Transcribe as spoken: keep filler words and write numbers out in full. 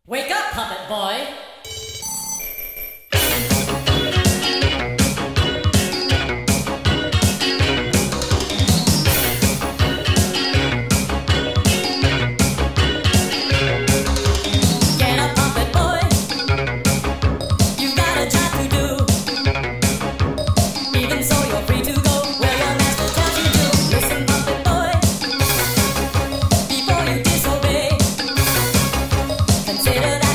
Wake up, puppet boy! Get up, puppet boy. You got a job to do. Even so, you're free to go where your master tells you to. Listen, puppet boy, before you disobey, consider that